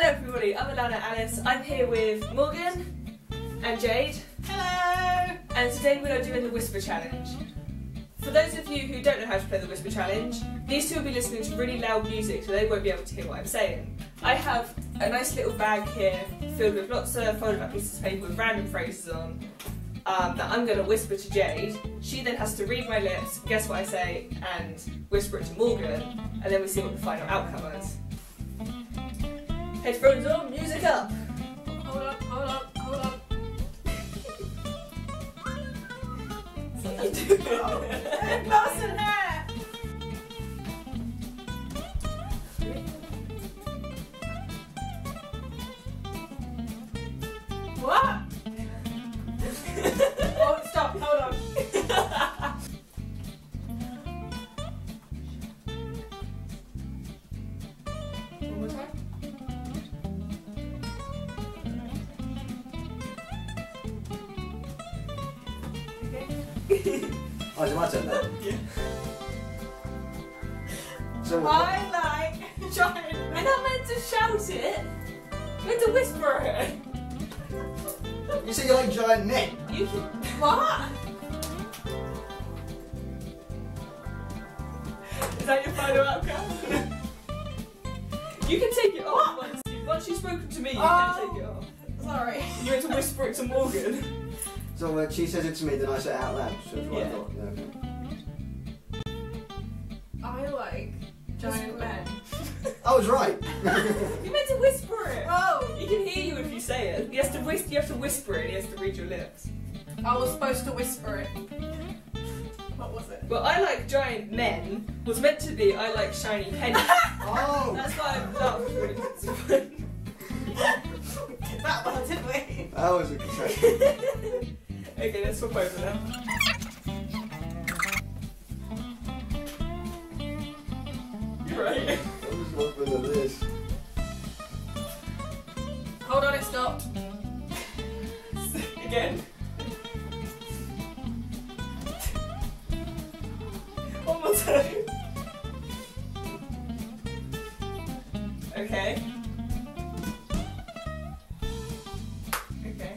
Hello everybody, I'm Alana Alice. I'm here with Morgan and Jade. Hello! And today we are doing the Whisper Challenge. For those of you who don't know how to play the Whisper Challenge, these two will be listening to really loud music so they won't be able to hear what I'm saying. I have a nice little bag here filled with lots of folded up pieces of paper with random phrases on that I'm going to whisper to Jade. She then has to read my lips, guess what I say, and whisper it to Morgan, and then we see what the final outcome is. Headphones on, music up! Hold up, hold up, hold up. What are you doing? Mouse and hair! What? Oh, stop, hold on. One more time. Oh, is it my turn now? Yeah. So I like giant. We're not meant to shout it. We're meant to whisper it. you say you like giant men? You can. What? Is that your final outcome? You can take it off once you've spoken to me. You can take it off. Sorry. You want to whisper it to Morgan. So when she says it to me, then I say it out loud. So that's what Yeah. I thought. Yeah, okay. I like giant men. I was right. You're meant to whisper it. Oh! He can hear you if you say it. You have to whisper it. And he has to read your lips. I was supposed to whisper it. What was it? Well, I like giant men was meant to be I like shiny pennies. Oh! That's why that was really good. Did that well, didn't we? That was a good Okay, let's swap over now. You're right. I was hoping of this. Hold on, it stopped. Again. One more time. Okay. Okay.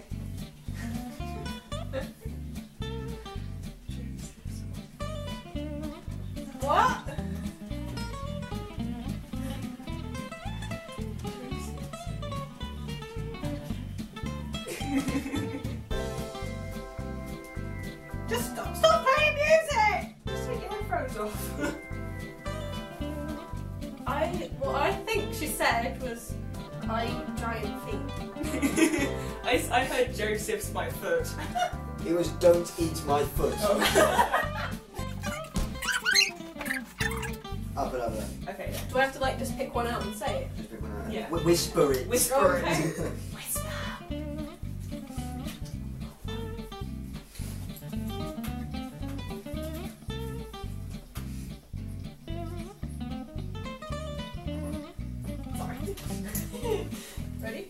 What? Just stop. Stop playing music! Just take your headphones off. What I think she said was, I eat giant feet. I heard Joseph's my foot. It was don't eat my foot. Oh. Up and over. Okay, yeah. Do I have to like just pick one out and say it? Just pick one out. Yeah. Whisper it. Whisper Okay. it. Whisper. Sorry. Ready?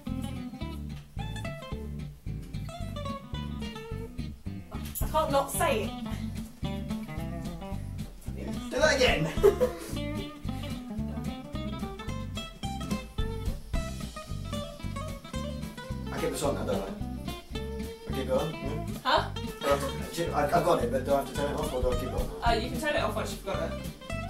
I can't not say it. Do that again. I keep this on now, don't I? I keep it on? Yeah. Huh? I got it, but do I have to turn it off or do I keep it on? You can turn it off once you've got it.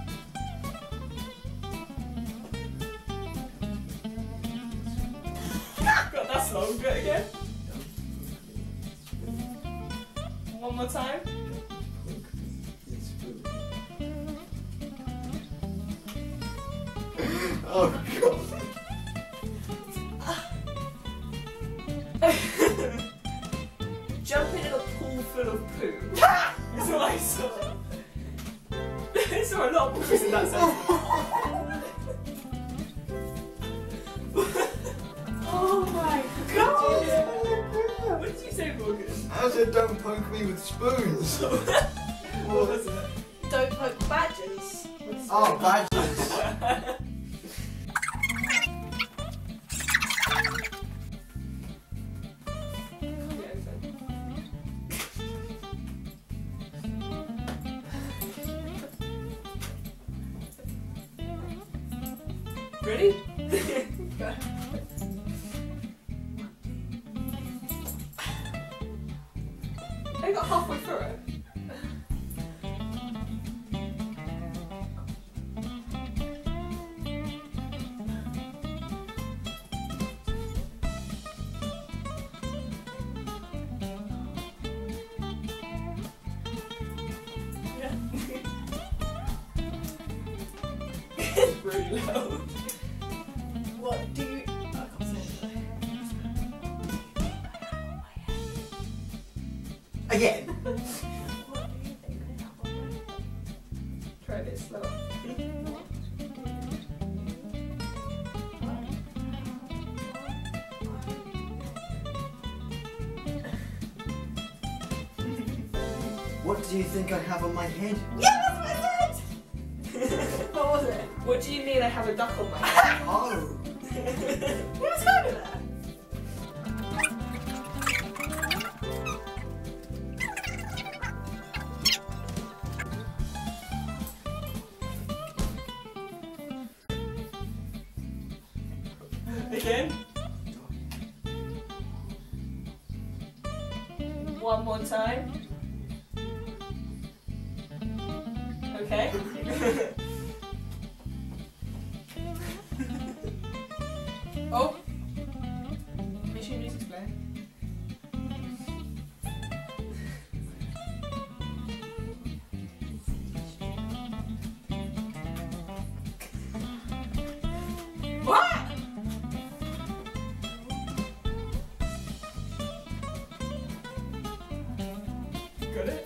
God, that's long. Do it again. One more time. Oh god. Jumping in a pool full of poo. Is what I saw. I saw a lot of poos in that sentence. Oh my god! What did you say, Morgan? I said don't poke me with spoons. What was it? Don't poke badgers. Oh, badgers. Ready? Go. I got halfway through it. Yeah. Really loud. What do you... I can't say it. Again. What do you think I have on my head? Try a bit slower. What do you think I have on my head? Yeah, that's what I said! What was it? What do you mean I have a duck on my head? Oh. You was kind of there. Again? One more time. Okay. Oh! Make sure your music's playing. What? Got it?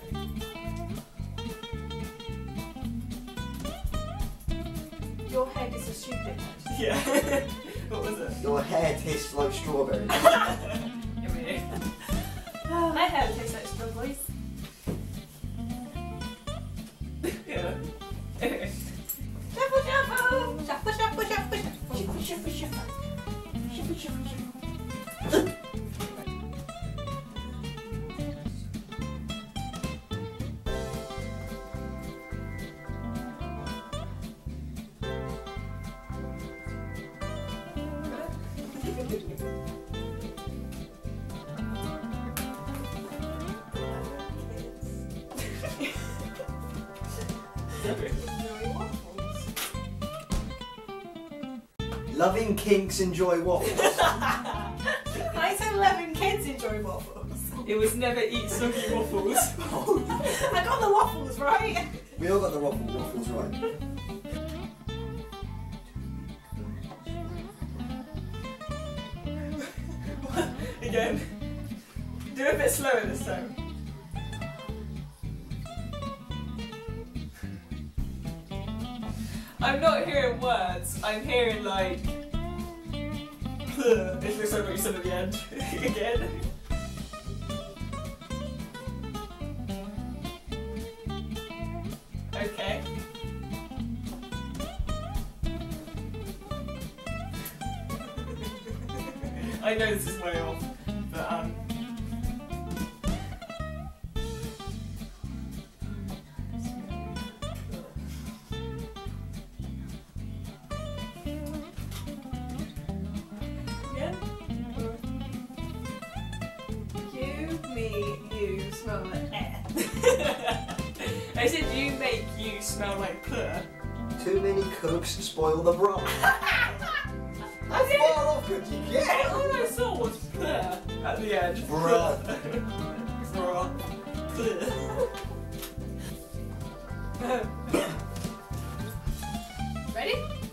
Your head is a stupid head. Yeah. What was it? Your hair tastes like strawberries. Give me. My hair tastes like strawberries. Yeah. Anyway. Shuffle, shuffle! Shuffle, shuffle, shuffle, shuffle. Shuffle, shuffle, shuffle. Shuffle, shuffle, shuffle. Loving kinks enjoy waffles. I said 11 kids enjoy waffles. It was never eat soggy waffles. I got the waffles right. We all got the waffles right. Again. Do a bit slower this time. I'm not hearing words, I'm hearing like it looks like what you said at the end. Again. Okay. I know this is way off, but Again? You, me, you smell like air. I said you make you smell like plur. Too many cooks spoil the broth. How Okay. far off could you get? All I saw was plur at the end. Bruh. Bruh. Plur. Ready?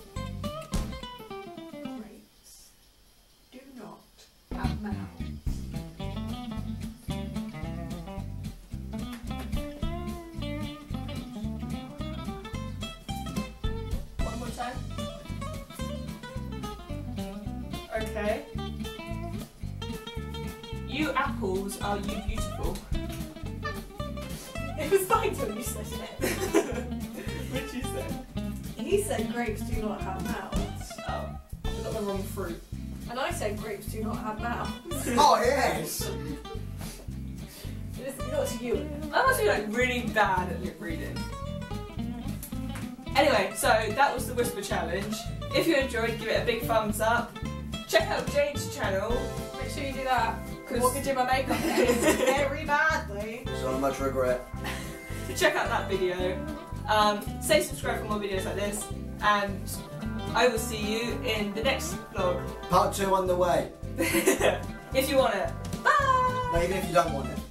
Grapes do not have mouths. One more time. Okay. You apples, are you beautiful? It was fine till you said it. What'd you say? He said grapes do not have mouths. Oh, I got the wrong fruit. And I said grapes do not have mouths. Oh yes! It's not to you. I must be like really bad at lip reading. Anyway, so that was the whisper challenge. If you enjoyed, give it a big thumbs up. Check out Jade's channel. Make sure you do that. Cause Mortgaging my makeup very badly. So much regret. check out that video. Say subscribe for more videos like this, and I will see you in the next vlog. Part 2 on the way. If you want it. Bye! Maybe if you don't want it.